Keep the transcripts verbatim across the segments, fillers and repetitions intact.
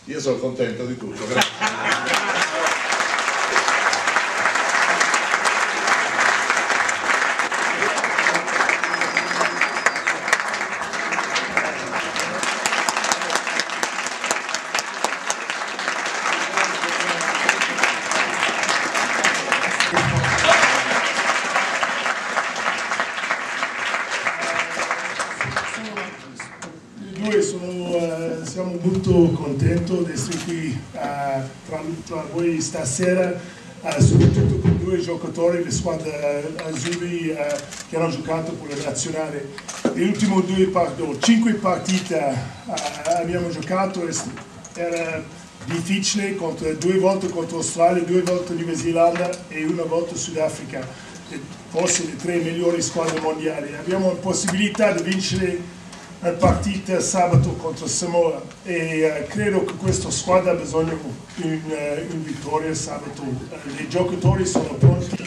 Io sono contento di tutto, grazie. Noi sono, uh, siamo molto contenti di essere qui uh, tra, tra voi stasera, uh, soprattutto con due giocatori di squadra azzurri uh, che hanno giocato per la nazionale. Le ultime due partite, cinque partite uh, abbiamo giocato, era difficile, contro, due volte contro Australia, due volte Nuova Zelanda e una volta Sudafrica, forse le tre migliori squadre mondiali. Abbiamo la possibilità di vincere la partita sabato contro Samoa e uh, credo che questa squadra ha bisogno di un, uh, una vittoria sabato. Uh, I giocatori sono pronti.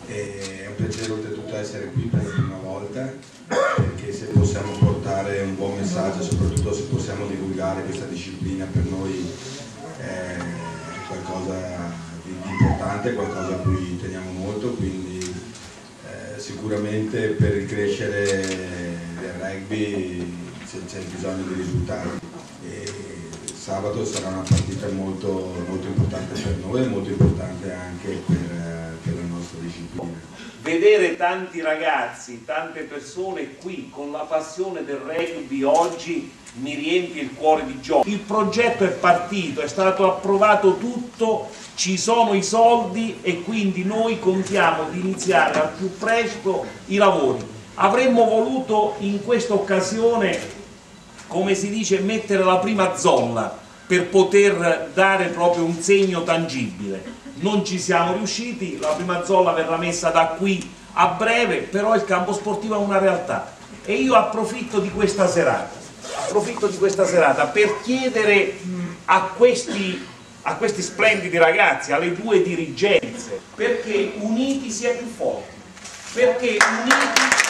È un piacere oltretutto essere qui per la prima volta, perché se possiamo portare un buon messaggio, soprattutto se possiamo divulgare questa disciplina, per noi è qualcosa di importante, qualcosa a cui teniamo molto, quindi eh, sicuramente per il crescere del rugby c'è bisogno di risultati e sabato sarà una partita molto, molto importante per noi e molto importante anche per, per la nostra disciplina. Vedere tanti ragazzi, tante persone qui con la passione del rugby oggi mi riempie il cuore di gioia. Il progetto è partito, è stato approvato tutto, ci sono i soldi e quindi noi contiamo di iniziare al più presto i lavori. Avremmo voluto in questa occasione, come si dice, mettere la prima zolla per poter dare proprio un segno tangibile. Non ci siamo riusciti, la prima zolla verrà messa da qui a breve, però il campo sportivo è una realtà e io approfitto di questa serata, approfitto di questa serata per chiedere a questi, a questi splendidi ragazzi, alle due dirigenze, perché uniti si è più forti, perché uniti